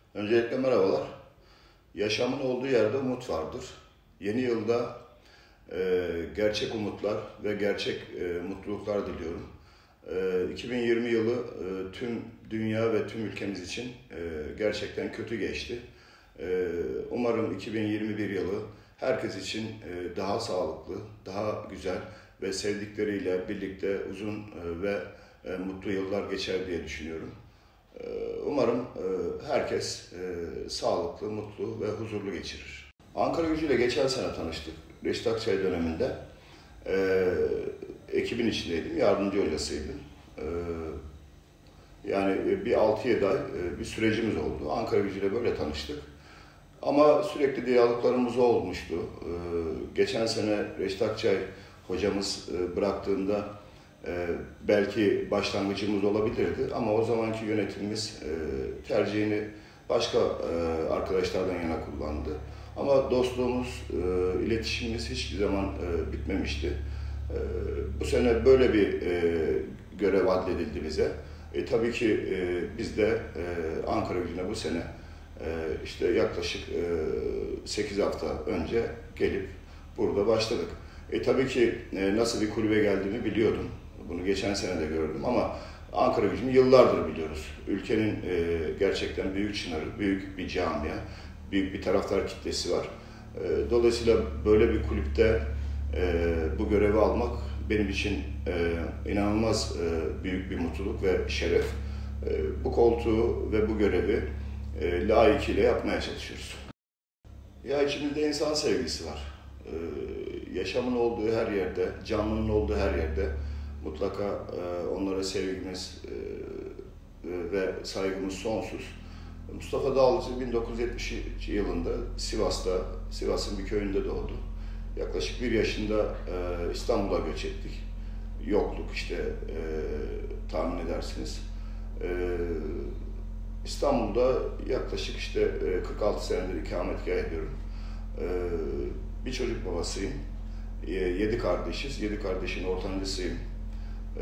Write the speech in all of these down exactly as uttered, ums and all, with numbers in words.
Öncelikle merhabalar. Yaşamın olduğu yerde umut vardır. Yeni yılda e, gerçek umutlar ve gerçek e, mutluluklar diliyorum. E, iki bin yirmi yılı e, tüm dünya ve tüm ülkemiz için e, gerçekten kötü geçti. E, umarım iki bin yirmi bir yılı herkes için e, daha sağlıklı, daha güzel ve sevdikleriyle birlikte uzun e, ve e, mutlu yıllar geçer diye düşünüyorum. Umarım herkes sağlıklı, mutlu ve huzurlu geçirir. Ankara Gücü'yle geçen sene tanıştık. Reşit Akçay döneminde ekibin içindeydim, yardımcı hocasıydım. Yani bir altı yedi ay bir sürecimiz oldu. Ankara Gücü'yle böyle tanıştık. Ama sürekli diyaloglarımız olmuştu. Geçen sene Reşit Akçay hocamız bıraktığında Ee, belki başlangıcımız olabilirdi ama o zamanki yönetimimiz e, tercihini başka e, arkadaşlardan yana kullandı. Ama dostluğumuz, e, iletişimimiz hiçbir zaman e, bitmemişti. E, bu sene böyle bir e, görev adledildi bize. E, tabii ki e, biz de e, Ankara Gücü'ne bu sene e, işte yaklaşık e, sekiz hafta önce gelip burada başladık. E, tabii ki e, nasıl bir kulübe geldiğimi biliyordum. Bunu geçen sene de gördüm ama Ankara Gücü'nü yıllardır biliyoruz. Ülkenin e, gerçekten büyük çınarı, büyük bir camia, büyük bir taraftar kitlesi var. E, dolayısıyla böyle bir kulüpte e, bu görevi almak benim için e, inanılmaz e, büyük bir mutluluk ve şeref. E, bu koltuğu ve bu görevi e, layıkıyla yapmaya çalışıyoruz. Ya içimizde insan sevgisi var. E, yaşamın olduğu her yerde, canlının olduğu her yerde mutlaka e, onlara sevgimiz e, ve saygımız sonsuz. Mustafa Dağlıcı bin dokuz yüz yetmiş yılında Sivas'ta, Sivas'ın bir köyünde doğdu. Yaklaşık bir yaşında e, İstanbul'a göç ettik. Yokluk işte e, tahmin edersiniz. E, İstanbul'da yaklaşık işte e, kırk altı senedir ikametgah ediyorum. E, bir çocuk babasıyım. E, yedi kardeşiz. Yedi kardeşin ortancısıyım. E,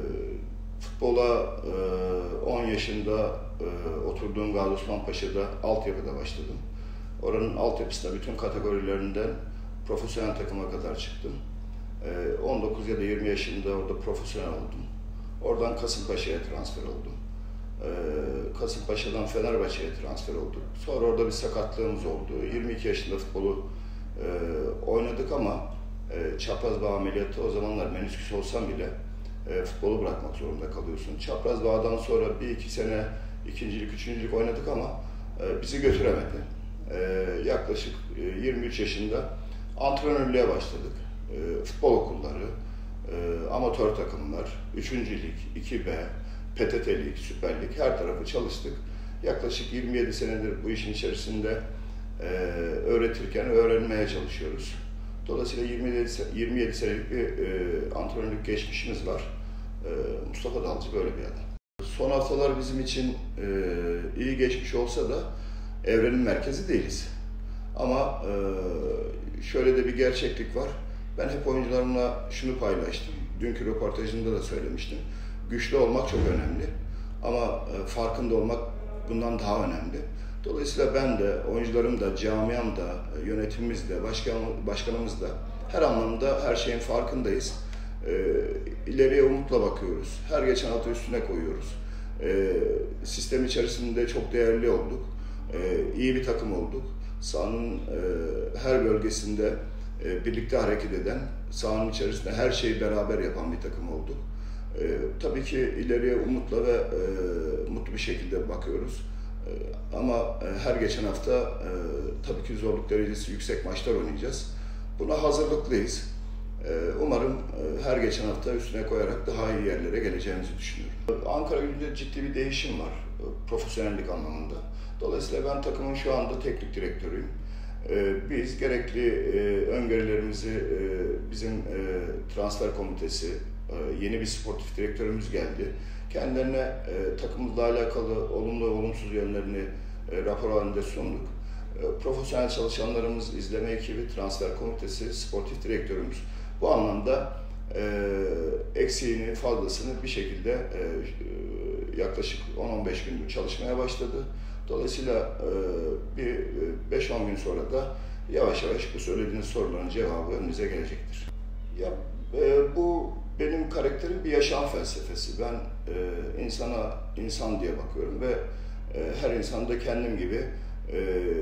futbola e, on yaşında e, oturduğum Gazi Osman Paşa'da altyapıda başladım. Oranın altyapısında bütün kategorilerinden profesyonel takıma kadar çıktım. E, on dokuz ya da yirmi yaşında orada profesyonel oldum. Oradan Kasımpaşa'ya transfer oldum. E, Kasımpaşa'dan Fenerbahçe'ye transfer olduk. Sonra orada bir sakatlığımız oldu. yirmi iki yaşında futbolu e, oynadık ama e, çapraz bağ ameliyatı o zamanlar menisküs olsam bile E, futbolu bırakmak zorunda kalıyorsun. Çapraz bağdan sonra bir iki sene ikincilik, üçüncülük oynadık ama e, bizi götüremedi. E, yaklaşık e, yirmi üç yaşında antrenörlüğe başladık. E, futbol okulları, e, amatör takımlar, üçüncü lig, iki B, P T T Lig, Süper Lig her tarafı çalıştık. Yaklaşık yirmi yedi senedir bu işin içerisinde e, öğretirken öğrenmeye çalışıyoruz. Dolayısıyla yirmi yedi senelik bir e, antrenörlük geçmişimiz var. E, Mustafa Dalcı böyle bir adam. Son haftalar bizim için e, iyi geçmiş olsa da evrenin merkezi değiliz. Ama e, şöyle de bir gerçeklik var. Ben hep oyuncularımla şunu paylaştım. Dünkü röportajımda da söylemiştim. Güçlü olmak çok önemli. Ama e, farkında olmak bundan daha önemli. Dolayısıyla ben de, oyuncularım da, camiam da, yönetimimiz de, başkan, başkanımız da her anlamda her şeyin farkındayız. E, ileriye umutla bakıyoruz. Her geçen atı üstüne koyuyoruz. E, sistem içerisinde çok değerli olduk. E, iyi bir takım olduk. Sahanın e, her bölgesinde e, birlikte hareket eden, sahanın içerisinde her şeyi beraber yapan bir takım olduk. E, tabii ki ileriye umutla ve e, mutlu bir şekilde bakıyoruz. Ama her geçen hafta tabii ki zorluk derecesi yüksek maçlar oynayacağız. Buna hazırlıklıyız. Umarım her geçen hafta üstüne koyarak daha iyi yerlere geleceğimizi düşünüyorum. Ankara Gücü'nde ciddi bir değişim var profesyonellik anlamında. Dolayısıyla ben takımın şu anda teknik direktörüyüm. Biz gerekli öngörülerimizi bizim transfer komitesi, yeni bir sportif direktörümüz geldi. Kendilerine e, takımımızla alakalı olumlu ve olumsuz yönlerini e, rapor halinde sunduk. E, profesyonel çalışanlarımız, izleme ekibi, transfer komitesi, sportif direktörümüz bu anlamda e, eksiğini, fazlasını bir şekilde e, yaklaşık on on beş gündür çalışmaya başladı. Dolayısıyla e, bir beş on gün sonra da yavaş yavaş bu söylediğiniz soruların cevabı önünüze gelecektir. Ya e, bu benim karakterim bir yaşam felsefesi. Ben e, insana insan diye bakıyorum ve e, her insanda kendim gibi e,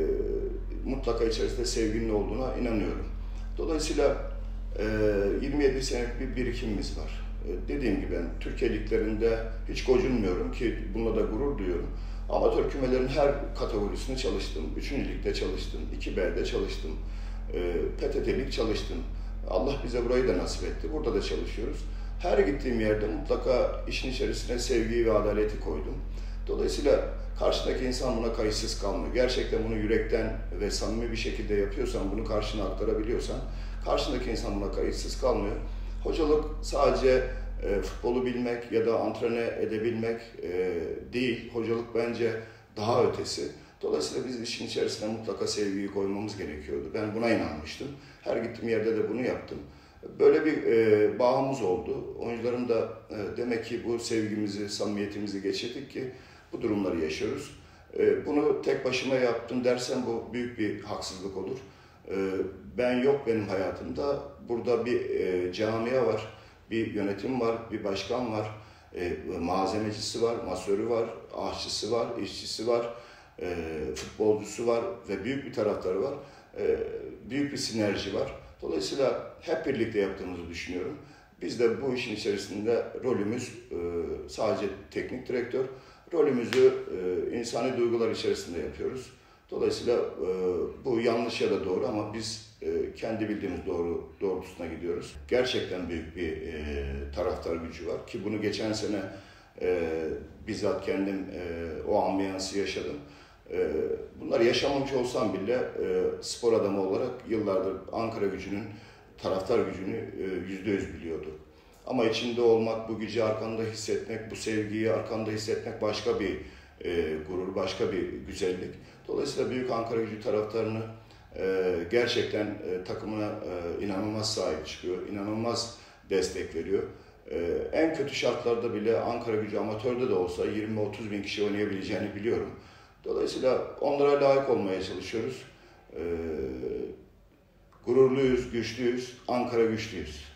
mutlaka içerisinde sevginin olduğuna inanıyorum. Dolayısıyla e, yirmi yedi senelik bir birikimimiz var. E, dediğim gibi ben Türkiye liglerinde hiç gocunmuyorum ki bununla da gurur duyuyorum. Amatör kümelerin her kategorisini çalıştım. Üçüncü ligde çalıştım, iki B'de çalıştım, e, P T T Lig çalıştım. Allah bize burayı da nasip etti. Burada da çalışıyoruz. Her gittiğim yerde mutlaka işin içerisine sevgiyi ve adaleti koydum. Dolayısıyla karşındaki insan buna kayıtsız kalmıyor. Gerçekten bunu yürekten ve samimi bir şekilde yapıyorsan, bunu karşına aktarabiliyorsan, karşındaki insan buna kayıtsız kalmıyor. Hocalık sadece e, futbolu bilmek ya da antrene edebilmek e, değil. Hocalık bence daha ötesi. Dolayısıyla biz işin içerisine mutlaka sevgiyi koymamız gerekiyordu. Ben buna inanmıştım. Her gittiğim yerde de bunu yaptım. Böyle bir e, bağımız oldu. Oyuncuların da e, demek ki bu sevgimizi, samimiyetimizi geçirdik ki bu durumları yaşıyoruz. E, bunu tek başıma yaptım dersen bu büyük bir haksızlık olur. E, ben yok benim hayatımda. Burada bir e, camia var, bir yönetim var, bir başkan var, e, malzemecisi var, masörü var, aşçısı var, işçisi var, e, futbolcusu var ve büyük bir taraftarı var. E, büyük bir sinerji var. Dolayısıyla hep birlikte yaptığımızı düşünüyorum. Biz de bu işin içerisinde rolümüz e, sadece teknik direktör, rolümüzü e, insani duygular içerisinde yapıyoruz. Dolayısıyla e, bu yanlış ya da doğru ama biz e, kendi bildiğimiz doğru doğrultusuna gidiyoruz. Gerçekten büyük bir e, taraftar gücü var ki bunu geçen sene e, bizzat kendim e, o ambiyansı yaşadım. E, bunları yaşamamış olsam bile e, spor adamı olarak yıllardır Ankara Gücü'nün taraftar gücünü e, yüzde yüz biliyordu. Ama içinde olmak, bu gücü arkanda hissetmek, bu sevgiyi arkanda hissetmek başka bir e, gurur, başka bir güzellik. Dolayısıyla Büyük Ankara Gücü taraftarını e, gerçekten e, takımına e, inanılmaz sahip çıkıyor, inanılmaz destek veriyor. E, en kötü şartlarda bile Ankara Gücü amatörde de olsa yirmi otuz bin kişi oynayabileceğini biliyorum. Dolayısıyla onlara layık olmaya çalışıyoruz. E, gururluyuz, güçlüyüz, Ankara güçlüyüz.